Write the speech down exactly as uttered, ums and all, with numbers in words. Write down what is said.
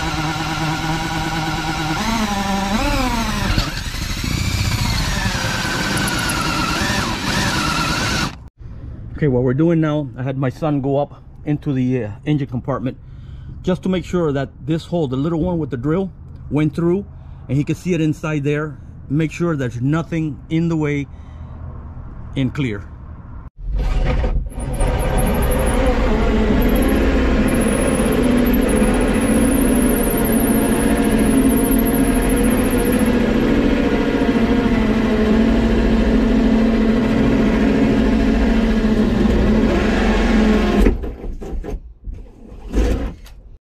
Okay, what we're doing now, I had my son go up into the uh, engine compartment just to make sure that this hole, the little one with the drill, went through and he could see it inside there. Make sure there's nothing in the way and clear.